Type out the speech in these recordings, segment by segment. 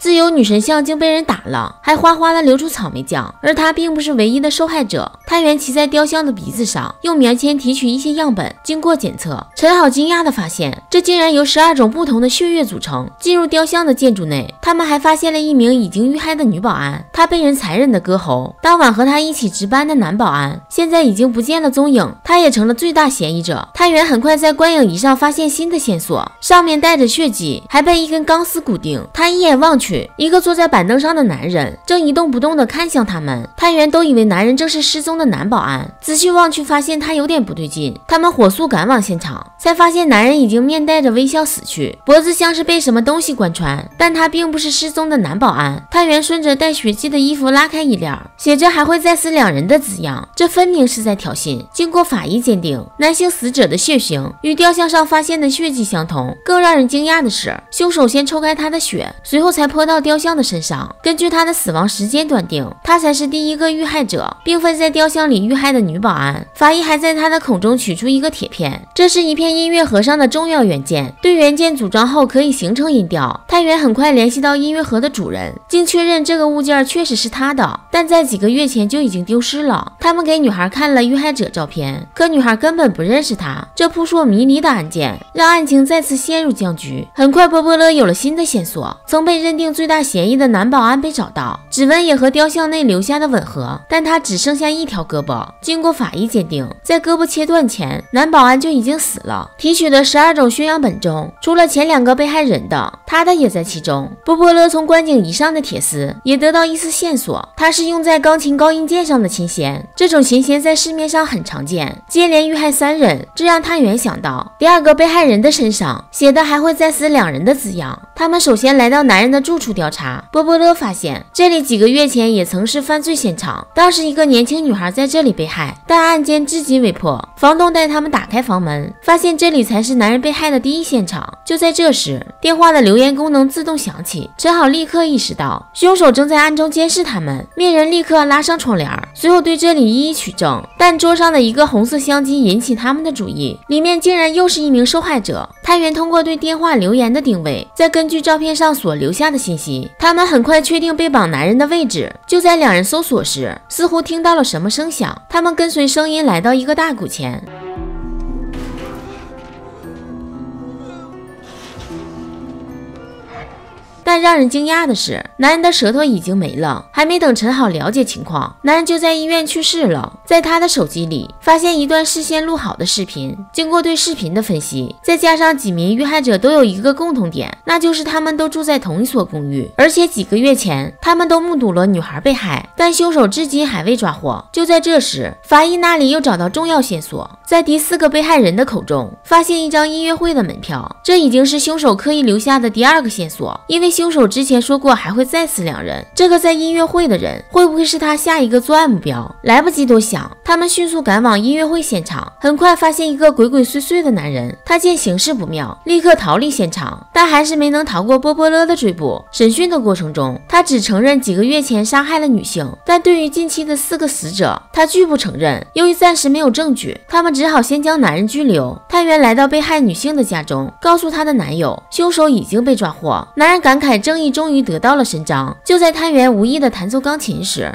自由女神像竟被人打了，还哗哗的流出草莓酱。而她并不是唯一的受害者，探员骑在雕像的鼻子上，用棉签提取一些样本，经过检测，陈好惊讶地发现，这竟然由12种不同的血液组成。进入雕像的建筑内，他们还发现了一名已经遇害的女保安，她被人残忍地割喉。当晚和她一起值班的男保安现在已经不见了踪影，他也成了最大嫌疑者。探员很快在观影仪上发现新的线索，上面带着血迹，还被一根钢丝固定。他一眼望去，一个坐在板凳上的男人正一动不动地看向他们。探员都以为男人正是失踪的男保安，仔细望去发现他有点不对劲。他们火速赶往现场，才发现男人已经面带着微笑死去，脖子像是被什么东西贯穿，但他并不是失踪的男保安。探员顺着带血迹的衣服拉开一帘，写着还会再死2人的字样，这分明是在挑衅。经过法医鉴定，男性死者的血型与雕像上发现的血迹相同。更让人惊讶的是，凶手先抽开他的血，随后才泼到雕像的身上。根据他的死亡时间断定，他才是第一个遇害者，并非在雕像里遇害的女保安。法医还在他的口中取出一个铁片，这是一片音乐盒上的重要元件，对元件组装后可以形成音调。探员很快联系到音乐盒的主人，经确认这个物件确实是他的，但在几个月前就已经丢失了。他们给女孩看了遇害者照片，可女孩根本不认识他。这扑朔迷离的案件让案情再次陷入僵局。很快波波勒有了新的线索，曾被认定最大嫌疑的男保安被找到，指纹也和雕像内留下的吻合，但他只剩下一条胳膊。经过法医鉴定，在胳膊切断前，男保安就已经死了。提取的12种血样本中，除了前2个被害人的，他的也在其中。波波勒从观景仪上的铁丝也得到一丝线索，它是用在钢琴高音键上的琴弦，这种琴弦在市面上很常见。接连遇害3人，这让探员想到第2个被害人的身上写的还会再死2人的字样。他们首先来到男人的住处调查，波波勒发现这里几个月前也曾是犯罪现场，当时一个年轻女孩在这里被害，但案件至今未破。房东带他们打开房门，发现这里才是男人被害的第一现场。就在这时，电话的留言功能自动响起，陈好立刻意识到凶手正在暗中监视他们，命人立刻拉上窗帘，随后对这里一一取证。但桌上的一个红色相机引起他们的注意，里面竟然又是一名受害者。探员通过对电话留言的定位，再根据照片上所留下的信息，他们很快确定被绑男人的位置。就在2人搜索时，似乎听到了什么声响，他们跟随声音来到一个大鼓前。但让人惊讶的是，男人的舌头已经没了，还没等陈好了解情况，男人就在医院去世了。在他的手机里发现一段事先录好的视频，经过对视频的分析，再加上几名遇害者都有一个共同点，那就是他们都住在同一所公寓，而且几个月前他们都目睹了女孩被害，但凶手至今还未抓获。就在这时，法医那里又找到重要线索，在第4个被害人的口中发现一张音乐会的门票，这已经是凶手刻意留下的第2个线索，因为凶手之前说过还会再死2人，这个在音乐会的人会不会是他下一个作案目标？来不及多想，他们迅速赶往音乐会现场，很快发现一个鬼鬼祟祟的男人，他见形势不妙，立刻逃离现场，但还是没能逃过波波勒的追捕。审讯的过程中，他只承认几个月前杀害了女性，但对于近期的4个死者，他拒不承认。由于暂时没有证据，他们只好先将男人拘留。探员来到被害女性的家中，告诉她的男友，凶手已经被抓获。男人感慨正义终于得到了伸张。就在探员无意的弹奏钢琴时，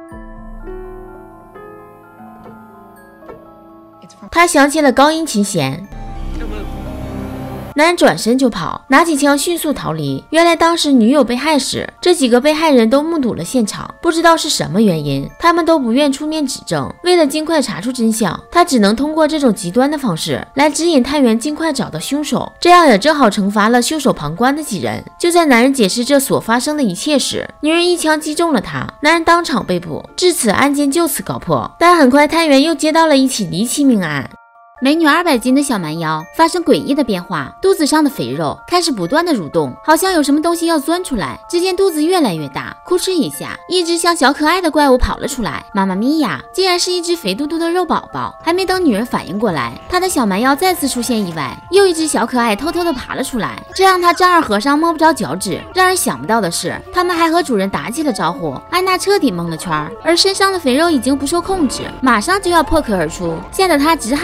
他想起了高音琴弦。男人转身就跑，拿起枪迅速逃离。原来当时女友被害时，这几个被害人都目睹了现场，不知道是什么原因，他们都不愿出面指证。为了尽快查出真相，他只能通过这种极端的方式来指引探员尽快找到凶手，这样也正好惩罚了袖手旁观的几人。就在男人解释这所发生的一切时，女人一枪击中了他，男人当场被捕，至此案件就此告破。但很快探员又接到了一起离奇命案。美女200斤的小蛮腰发生诡异的变化，肚子上的肥肉开始不断的蠕动，好像有什么东西要钻出来。只见肚子越来越大，哭哧一下，一只像小可爱的怪物跑了出来。妈妈咪呀，竟然是一只肥嘟嘟的肉宝宝！还没等女人反应过来，她的小蛮腰再次出现意外，又一只小可爱偷偷的爬了出来，这让她丈二和尚摸不着脚趾。让人想不到的是，他们还和主人打起了招呼。安娜彻底懵了圈，而身上的肥肉已经不受控制，马上就要破壳而出，吓得她直喊救命。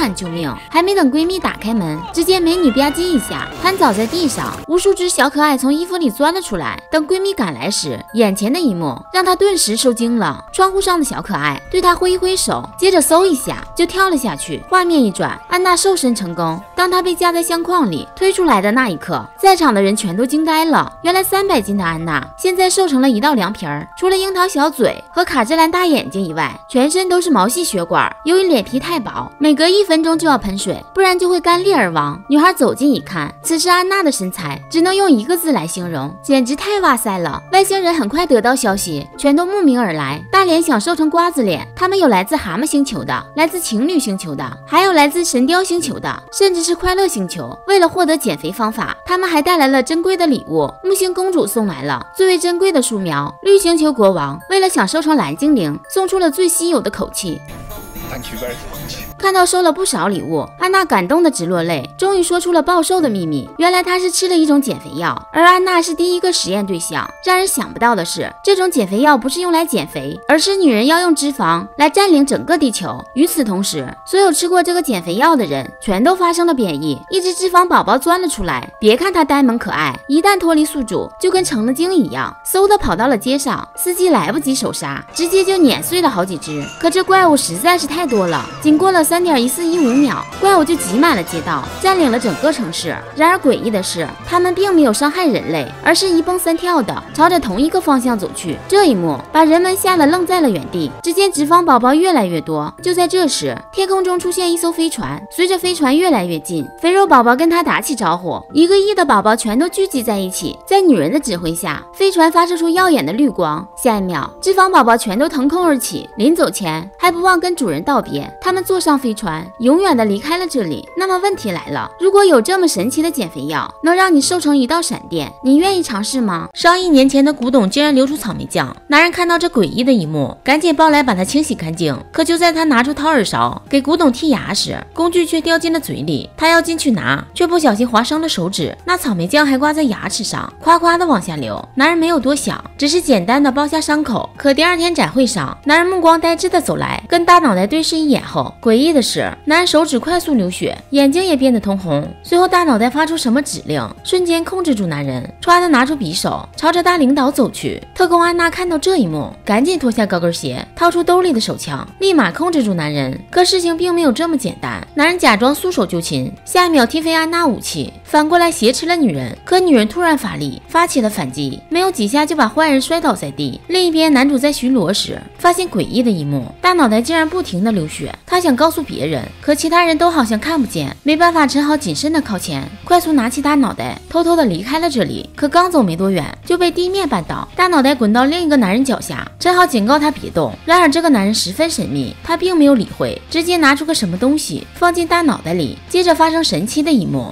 应，还没等闺蜜打开门，只见美女吧唧一下瘫倒在地上，无数只小可爱从衣服里钻了出来。等闺蜜赶来时，眼前的一幕让她顿时受惊了。窗户上的小可爱对她挥一挥手，接着嗖一下就跳了下去。画面一转，安娜瘦身成功。当她被夹在相框里推出来的那一刻，在场的人全都惊呆了。原来300斤的安娜现在瘦成了一道凉皮儿，除了樱桃小嘴和卡姿兰大眼睛以外，全身都是毛细血管。由于脸皮太薄，每隔1分钟就要喷水，不然就会干裂而亡。女孩走近一看，此时安娜的身材只能用一个字来形容，简直太哇塞了。外星人很快得到消息，全都慕名而来。大脸想瘦成瓜子脸，他们有来自蛤蟆星球的，来自情侣星球的，还有来自神雕星球的，甚至是快乐星球。为了获得减肥方法，他们还带来了珍贵的礼物。木星公主送来了最为珍贵的树苗，绿星球国王为了想瘦成蓝精灵，送出了最稀有的口气。看到收了不少礼物，安娜感动得直落泪，终于说出了暴瘦的秘密。原来她是吃了一种减肥药，而安娜是第一个实验对象。让人想不到的是，这种减肥药不是用来减肥，而是女人要用脂肪来占领整个地球。与此同时，所有吃过这个减肥药的人全都发生了变异，一只脂肪宝宝钻了出来。别看它呆萌可爱，一旦脱离宿主，就跟成了精一样，嗖的跑到了街上。司机来不及手刹，直接就碾碎了好几只。可这怪物实在是太多了，仅过了3.1415秒，怪物就挤满了街道，占领了整个城市。然而诡异的是，他们并没有伤害人类，而是一蹦三跳的朝着同一个方向走去。这一幕把人们吓得愣在了原地。只见脂肪宝宝越来越多，就在这时，天空中出现一艘飞船，随着飞船越来越近，肥肉宝宝跟他打起招呼，1个亿的宝宝全都聚集在一起。在女人的指挥下，飞船发射出耀眼的绿光，下一秒，脂肪宝宝全都腾空而起，临走前还不忘跟主人道别。他们坐上飞船，永远的离开了这里。那么问题来了，如果有这么神奇的减肥药，能让你瘦成一道闪电，你愿意尝试吗？上亿年前的古董竟然流出草莓酱，男人看到这诡异的一幕，赶紧抱来把它清洗干净。可就在他拿出掏耳勺给古董剔牙时，工具却掉进了嘴里。他要进去拿，却不小心划伤了手指，那草莓酱还挂在牙齿上，夸夸的往下流。男人没有多想，只是简单的包下伤口。可第2天展会上，男人目光呆滞的走来，跟大脑袋对视一眼后，诡异的是，男人手指快速流血，眼睛也变得通红。随后大脑袋发出什么指令，瞬间控制住男人，唰的拿出匕首，朝着大领导走去。特工安娜看到这一幕，赶紧脱下高跟鞋，掏出兜里的手枪，立马控制住男人。可事情并没有这么简单，男人假装束手就擒，下一秒踢飞安娜武器，反过来挟持了女人。可女人突然发力，发起了反击，没有几下就把坏人摔倒在地。另一边，男主在巡逻时发现诡异的一幕，大脑袋竟然不停的流血。他想告诉别人，可其他人都好像看不见，没办法，只好谨慎的靠前，快速拿起大脑袋，偷偷的离开了这里。可刚走没多远，就被地面绊倒，大脑袋滚到另一个男人脚下。陈好警告他别动，然而这个男人十分神秘，他并没有理会，直接拿出个什么东西放进大脑袋里，接着发生神奇的一幕。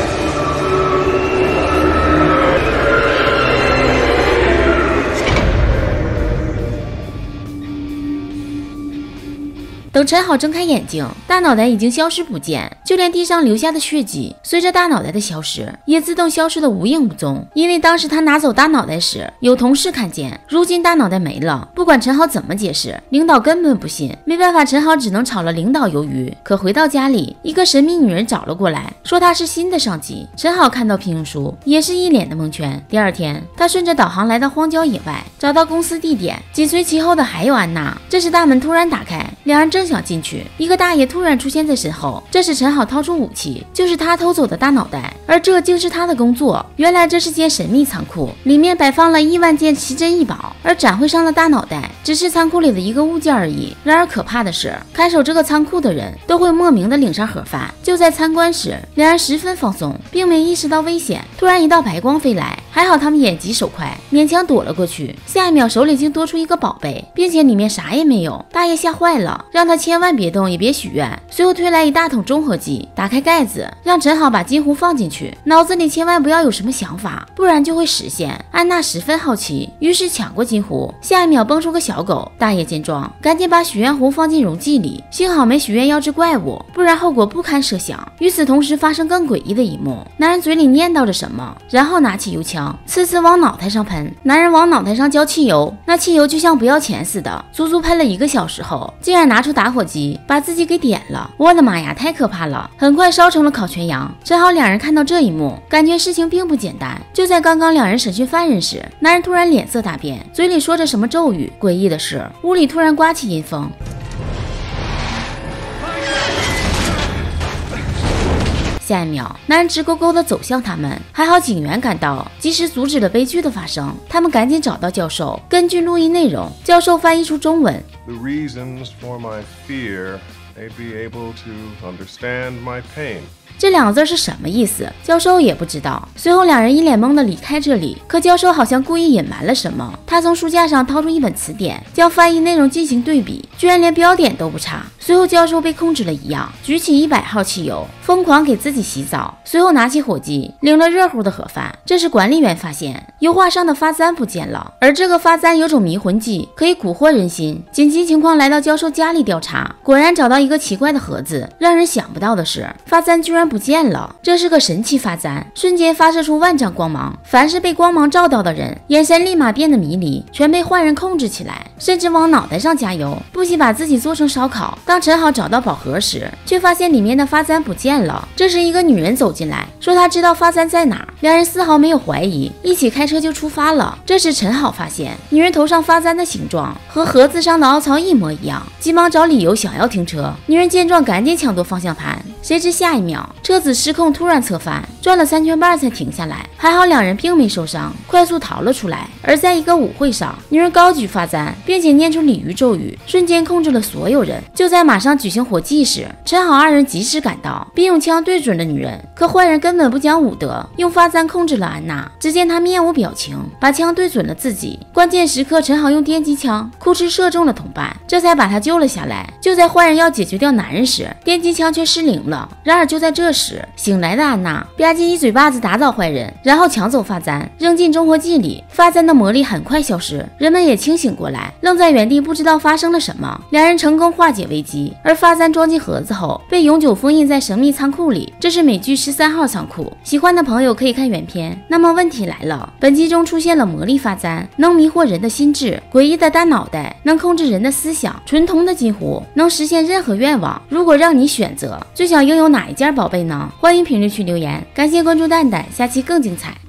等陈好睁开眼睛，大脑袋已经消失不见，就连地上留下的血迹随着大脑袋的消失也自动消失得无影无踪。因为当时他拿走大脑袋时有同事看见，如今大脑袋没了，不管陈好怎么解释，领导根本不信。没办法，陈好只能炒了领导鱿鱼。可回到家里，一个神秘女人找了过来，说她是新的上级。陈好看到聘用书也是一脸的蒙圈。第2天，他顺着导航来到荒郊野外，找到公司地点，紧随其后的还有安娜。这时大门突然打开，两人正想进去，一个大爷突然出现在身后。这时陈好掏出武器，就是他偷走的大脑袋，而这竟是他的工作。原来这是间神秘仓库，里面摆放了亿万件奇珍异宝，而展会上的大脑袋只是仓库里的一个物件而已。然而可怕的是，看守这个仓库的人都会莫名的领上盒饭。就在参观时，两人十分放松，并没意识到危险。突然一道白光飞来，还好他们眼疾手快，勉强躲了过去。下一秒手里竟多出一个宝贝，并且里面啥也没有。大爷吓坏了，让他千万别动，也别许愿。随后推来一大桶中和剂，打开盖子，让陈好把金壶放进去，脑子里千万不要有什么想法，不然就会实现。安娜十分好奇，于是抢过金壶。下一秒蹦出个小狗，大爷见状，赶紧把许愿壶放进容器里，幸好没许愿要治怪物，不然后果不堪设想。与此同时，发生更诡异的一幕，男人嘴里念叨着什么，然后拿起油枪，呲呲往脑袋上喷。男人往脑袋上浇汽油，那汽油就像不要钱似的，足足喷了1个小时后，竟然拿出打打火机把自己给点了。我的妈呀，太可怕了！很快烧成了烤全羊。陈好两人看到这一幕，感觉事情并不简单。就在刚刚两人审讯犯人时，男人突然脸色大变，嘴里说着什么咒语。诡异的是，屋里突然刮起阴风。下一秒，男人直勾勾地走向他们，还好警员赶到，及时阻止了悲剧的发生。他们赶紧找到教授，根据录音内容，教授翻译出中文。 The reasons for my fear may be able to understand my pain. 这两个字是什么意思？教授也不知道。随后两人一脸懵地离开这里，可教授好像故意隐瞒了什么。他从书架上掏出一本词典，将翻译内容进行对比，居然连标点都不差。随后教授被控制了一样，举起100号汽油，疯狂给自己洗澡，随后拿起火机拎了热乎的盒饭。这时管理员发现油画上的发簪不见了，而这个发簪有种迷魂剂，可以蛊惑人心。紧急情况来到教授家里调查，果然找到一个奇怪的盒子。让人想不到的是，发簪居然不见了。这是个神奇发簪，瞬间发射出万丈光芒，凡是被光芒照到的人，眼神立马变得迷离，全被坏人控制起来，甚至往脑袋上加油，不惜把自己做成烧烤。当陈好找到宝盒时，却发现里面的发簪不见了。这时一个女人走进来，说她知道发簪在哪儿，两人丝毫没有怀疑，一起开车就出发了。这时陈好发现女人头上发簪的形状和盒子上的凹槽一模一样，急忙找理由想要停车。女人见状赶紧抢夺方向盘，谁知下一秒车子失控突然侧翻，转了3圈半才停下来。还好两人并没受伤，快速逃了出来。而在一个舞会上，女人高举发簪，并且念出鲤鱼咒语，瞬间控制了所有人。就在马上举行火祭时，陈好二人及时赶到，并用枪对准了女人。可坏人根本不讲武德，用发簪控制了安娜。只见她面无表情，把枪对准了自己。关键时刻，陈好用电击枪哭哧射中了同伴，这才把他救了下来。就在坏人要解决掉男人时，电击枪却失灵了。然而就在这时，醒来的安娜吧唧一嘴巴子打倒坏人，然后抢走发簪扔进中火剂里。发簪的魔力很快消失，人们也清醒过来，愣在原地不知道发生了什么。两人成功化解危机，而发簪装进盒子后被永久封印在神秘仓库里。这是美剧13号仓库，喜欢的朋友可以看原片。那么问题来了，本集中出现了魔力发簪，能迷惑人的心智；诡异的大脑袋能控制人的思想；纯铜的金壶能实现任何愿望。如果让你选择，最想拥有哪一件宝贝呢？欢迎评论区留言。感谢关注蛋蛋，下期更精彩。